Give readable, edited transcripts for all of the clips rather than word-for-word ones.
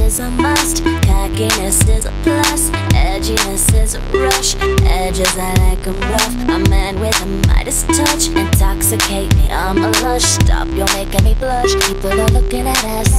is a must, cockiness is a plus, edginess is a rush. Edges I like 'em rough, a man with a Midas touch. Intoxicate me, I'm a lush. Stop, you're making me blush. People are looking at us.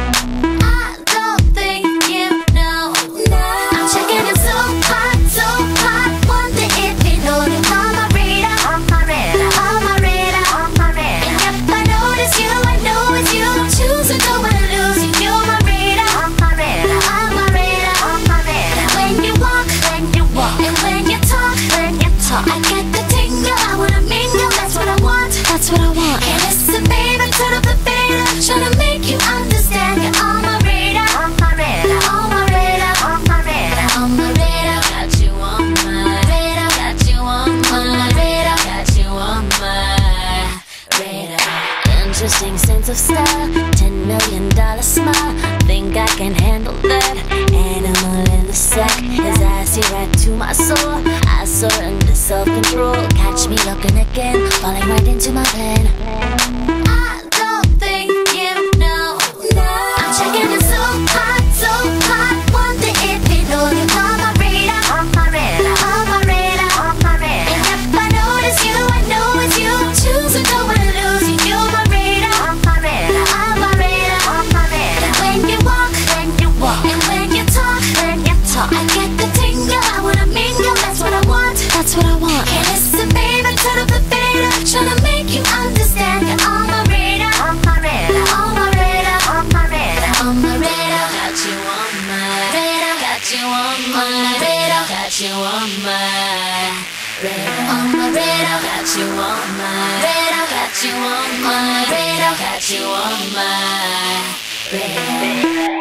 I don't think you know. I'm checking it so hot, so hot. Wonder if you know that I'm a radar, on my radar, on my radar, on my radar. And if I notice you, I know it's you. Don't choose or go and lose you. You're my radar, on my radar, on my radar, on my radar. When you walk, and when you talk, I get the tingle. I wanna mingle, that's what I want, that's what I want. And listen, baby, turn up the fader, tryna make you understand. You're on my radar, on my radar, on my radar, on my radar, on my radar. Got you on my radar, got you on my radar, got you on my radar. Interesting sense of style, $10 million smile. Think I can handle that? Animal in the sack, his eyes see right to my soul. I surrender self-control. Catch me looking again, falling right into my plan. I don't think you know. I'm checking it so hot, so hot. Wonder if you know you're on my radar, on my radar, on my radar, on my radar. And if I notice you, I know it's you. Choose or go and lose you. You're my radar, on my radar, on my radar, on my radar. When you walk, and when you talk, I get the tingle. I wanna mingle, that's what I want, that's what I want. And listen, baby, turn up the fader, tryna make you understand. You're on my radar, on my radar, on my radar, on my radar, on my radar. Got you on my radar, got you on my radar, got you on my radar, on my radar. Got you on my radar, got you on my radar, got you on my radar.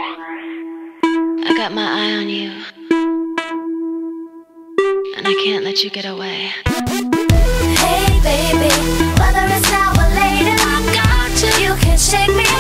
I got my eye on you, and I can't let you get away. Hey baby, whether it's now or later, I got you. You can shake me